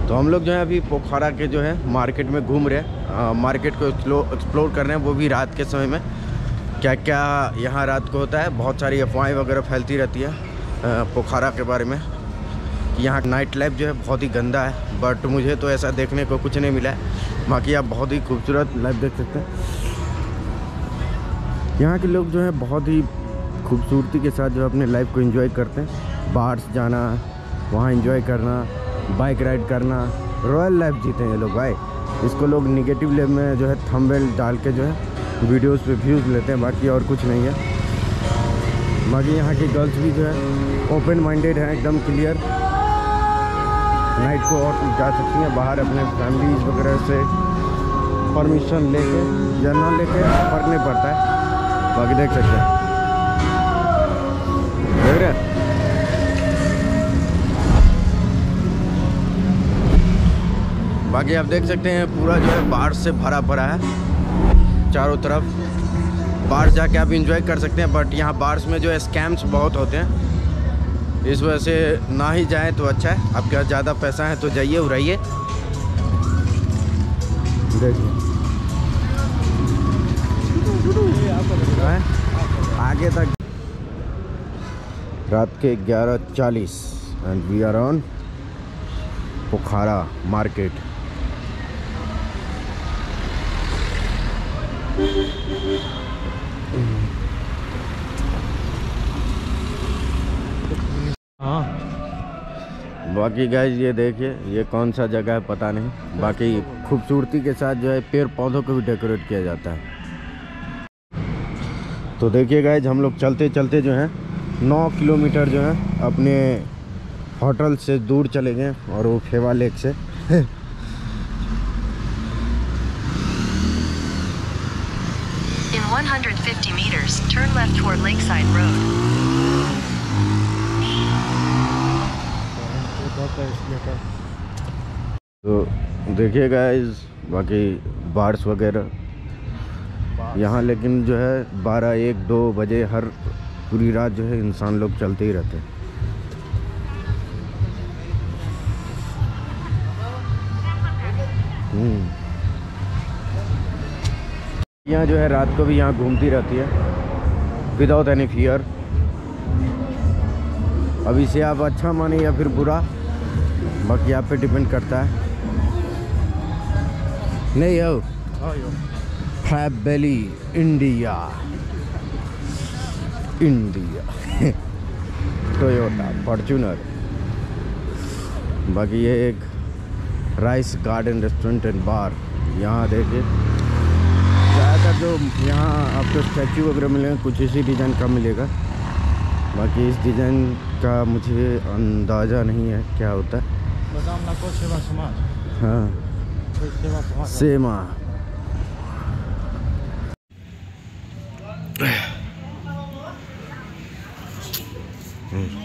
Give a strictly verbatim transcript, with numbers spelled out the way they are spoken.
तो हम लोग जो है अभी पोखरा के जो है मार्केट में घूम रहे हैं, मार्केट को एक्सप्लोर कर रहे हैं, वो भी रात के समय में। क्या क्या यहाँ रात को होता है, बहुत सारी अफवाहें वगैरह फैलती रहती है पोखरा के बारे में कि यहाँ नाइट लाइफ जो है बहुत ही गंदा है, बट मुझे तो ऐसा देखने को कुछ नहीं मिला है। बाकी आप बहुत ही खूबसूरत लाइफ देख सकते हैं। यहाँ के लोग जो है बहुत ही खूबसूरती के साथ जो अपने लाइफ को एंजॉय करते हैं। बाहर से जाना, वहाँ एंजॉय करना, बाइक राइड करना, रॉयल लाइफ जीते हैं ये लोग भाई। इसको लोग निगेटिव लाइफ में जो है थंबनेल डाल के जो है वीडियोस पे व्यूज़ लेते हैं, बाकी और कुछ नहीं है। बाकी यहाँ की गर्ल्स भी जो है ओपन माइंडेड है, एकदम क्लियर। नाइट को और जा सकती हैं बाहर अपने फैमिलीज वगैरह से परमिशन लेके या ना लेके, फर्क नहीं पड़ता है। बाकी देख सकते हैं, देख रहे हैं। बाकी आप देख सकते हैं पूरा जो है बाढ़ से भरा पड़ा है चारों तरफ। बाहर जाके आप इंजॉय कर सकते हैं, बट यहाँ बार्स में जो है स्कैम्स बहुत होते हैं, इस वजह से ना ही जाएं तो अच्छा है। आपके पास ज़्यादा पैसा है तो जाइए, उड़ाइए। देखिए आगे तक रात के ग्यारह चालीस and we are on Pokhara market. हाँ बाकी गाइस ये देखिए, ये कौन सा जगह है पता नहीं। बाकी खूबसूरती के साथ जो है पेड़ पौधों को भी डेकोरेट किया जाता है। तो देखिए गाइस, हम लोग चलते चलते जो है नौ किलोमीटर जो है अपने होटल से दूर चले गए, और वो फेवा लेक से। In one hundred fifty meters, turn left toward Lakeside Road. तो देखिए गाइस, बाकी बार्स वगैरह यहाँ, लेकिन जो है बारह एक दो बजे हर पूरी रात जो है इंसान लोग चलते ही रहते हैं। यहाँ जो है रात को भी यहाँ घूमती रहती है विदाउट एनी फियर। अब इसे आप अच्छा माने या फिर बुरा, बाकी आप पे डिपेंड करता है। नहीं यो फ्लैप बेली इंडिया इंडिया टोयोटा फॉर्च्यूनर। बाकी ये एक rice garden restaurant and bar. यहाँ देखिए ज़्यादातर जो यहाँ आपको स्टैचू वगैरह मिलेंगे कुछ इसी डिज़ाइन का मिलेगा। बाकी इस डिज़ाइन का मुझे अंदाज़ा नहीं है क्या होता है। हाँ सेमा। Hmm.